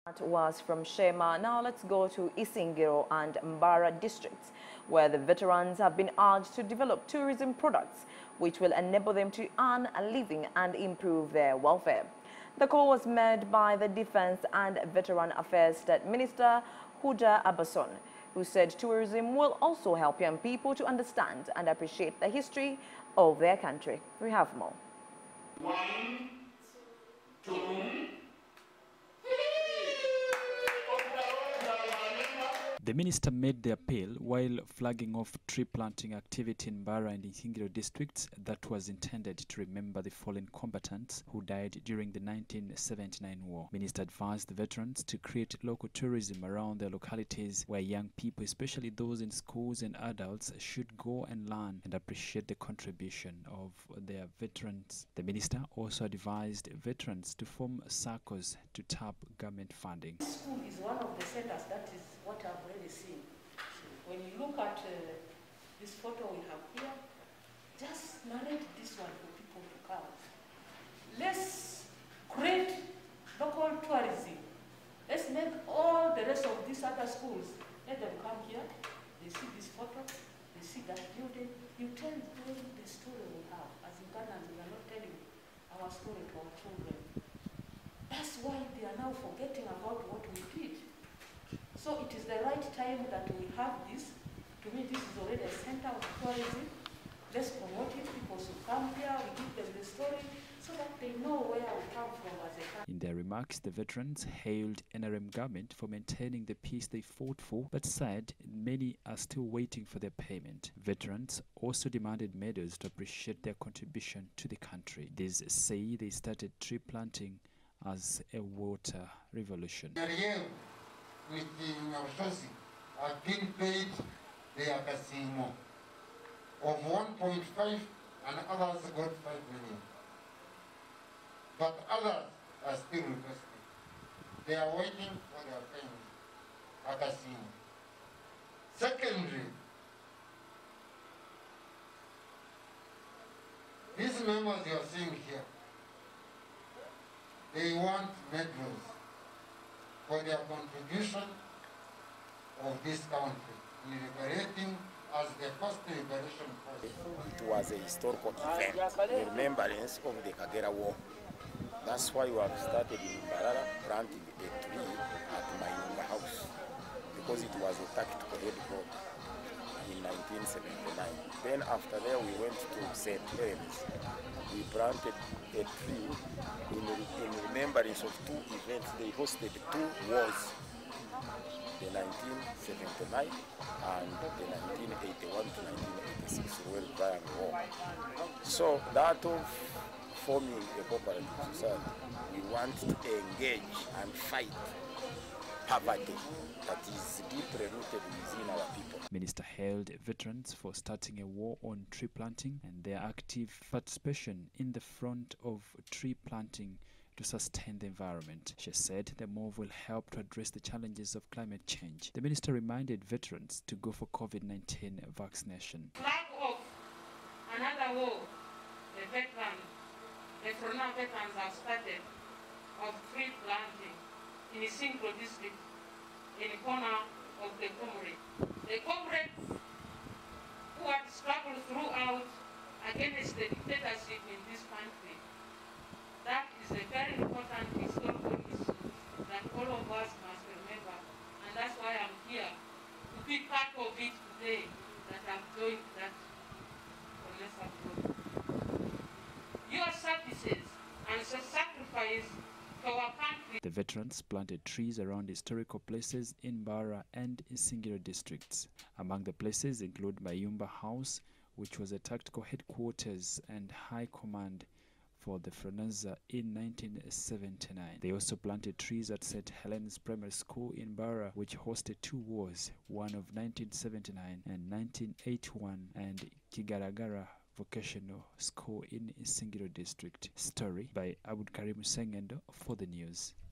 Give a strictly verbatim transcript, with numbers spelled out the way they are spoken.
That was from Shema. Now let's go to Isingiro and Mbara districts, where the veterans have been urged to develop tourism products which will enable them to earn a living and improve their welfare. The call was made by the Defense and Veteran Affairs State Minister Huda Abason, who said tourism will also help young people to understand and appreciate the history of their country. We have more. One, two. The minister made the appeal while flagging off tree planting activity in Mbara and Isingiro districts that was intended to remember the fallen combatants who died during the nineteen seventy-nine war. Minister advised the veterans to create local tourism around their localities where young people, especially those in schools and adults, should go and learn and appreciate the contribution of their veterans. The minister also advised veterans to form circles to tap government funding. School is one of the centers that is what I've already seen. When you look at uh, this photo we have here, just narrate this one for people to come. Let's create local tourism. Let's make all the rest of these other schools, let them come here, they see this photo, they see that building. You tell them the story we have. As Ugandans, we are not telling our story to our children. That's why they are now forgetting about what we did. So it is the right time that we have this. To me, this is already a center of tourism. Let's promote it. People should come here. We give them the story so that they know where we come from as a country. In their remarks, the veterans hailed N R M government for maintaining the peace they fought for, but said many are still waiting for their payment. Veterans also demanded medals to appreciate their contribution to the country. These say they started tree planting as a water revolution. With the Nyaushosi have been paid their casino of one point five and others got five million. But others are still requesting. They are waiting for their payment at casino. Secondly, these members you are seeing here, they want medals for their contribution of this country in liberating as the first liberation force. It was a historical event in remembrance of the Kagera War. That's why we have started in Mbarara planting a tree at Mayunga House, because it was a tactical headquarters in nineteen seventy-nine. Then after that we went to Saint Helens. We planted a tree in, in remembrance of two events. They hosted two wars, the nineteen seventy-nine and the nineteen eighty-one to nineteen eighty-six World Triangle War. So that of forming a cooperative society, we want to engage and fight poverty that is deeply rooted within our people. Minister hailed veterans for starting a war on tree planting and their active participation in the front of tree planting to sustain the environment. She said the move will help to address the challenges of climate change. The minister reminded veterans to go for COVID nineteen vaccination. Flag off another war the veterans, the Frona veterans have started of tree planting in Isingiro district in the corner of the comrade. The comrades who had struggled throughout against the dictatorship in this country. That is a very important historical issue that all of us must remember, and that's why I'm here to be part of it today, that I've joined that Onesa group. Your services and sacrifice to our country. The veterans planted trees around historical places in Mbara and Isingiro districts. Among the places include Mayumba House, which was a tactical headquarters and high command for the Fronaza in nineteen seventy-nine. They also planted trees at Saint Helens Primary School in Mbara, which hosted two wars, one of nineteen seventy-nine and nineteen eighty-one, and Kigaragara Vocational School in Isingiro district. Story by Abud Karim Sengendo for the news.